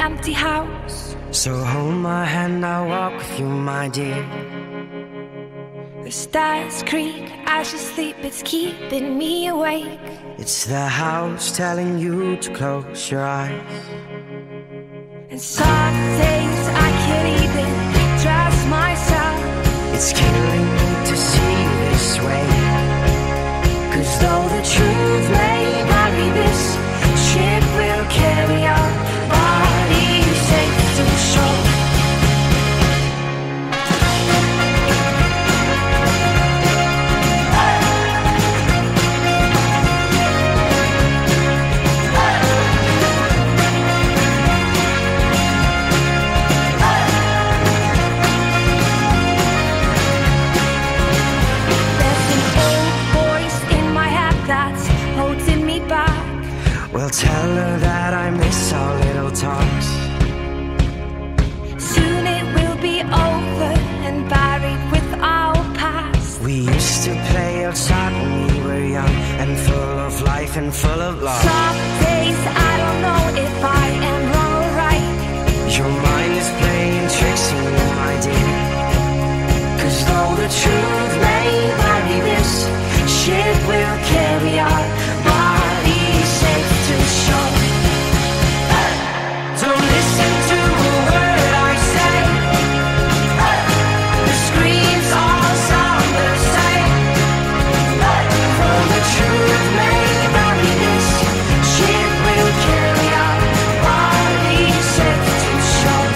empty house. So hold my hand, I'll walk with you, my dear. The stars creak as you sleep, it's keeping me awake. It's the house telling you to close your eyes. And some days I can't even trust myself. It's killing me to see you this way. 'Cause though the truth may vary, this ship will carry our bodies safe to shore. Well, tell her that I miss our little talks. Soon it will be over and buried with our past. We used to play outside when we were young and full of life and full of love. Some days I don't know if I am wrong or right. Your mind is playing tricks on you, my dear. 'Cause though the truth may vary, this ship will carry our bodies safe to shore. Don't listen to a word I say. The screams all sound the same. For the truth may vary, this ship will carry our bodies safe to shore.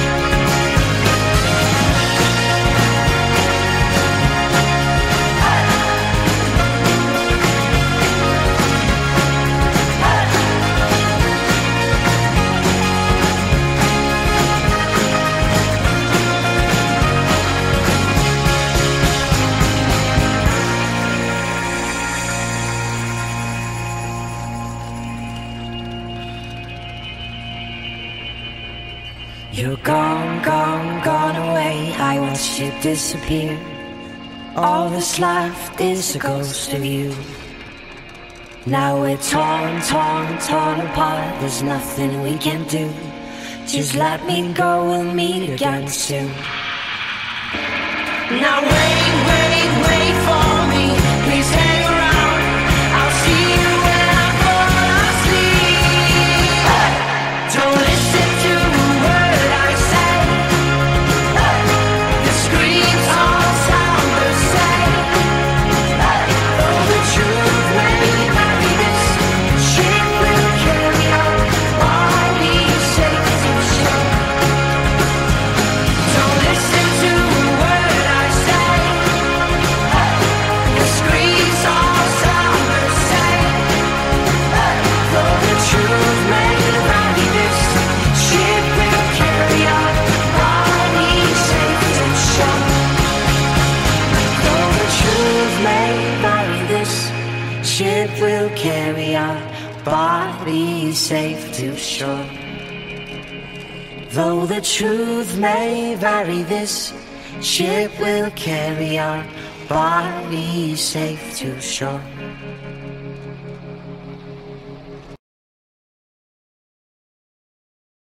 You're gone, gone, gone away. I watched you disappear. All that's left is a ghost of you. Now we're torn, torn, torn apart. There's nothing we can do. Just let me go, we'll meet again soon. Now wait, wait, wait for me. Please hang around. I'll see you when I fall asleep. Don't listen to a word I say. The screams all sound the same. Though the truth may vary, this ship will carry our bodies safe to shore. Don't listen to a word I say. The screams all sound the same. Though the truth may vary, this ship will carry our bodies safe to shore. Though the truth may vary, this ship will carry our bodies safe to shore. Though the truth may vary, this ship will carry our bodies safe to shore.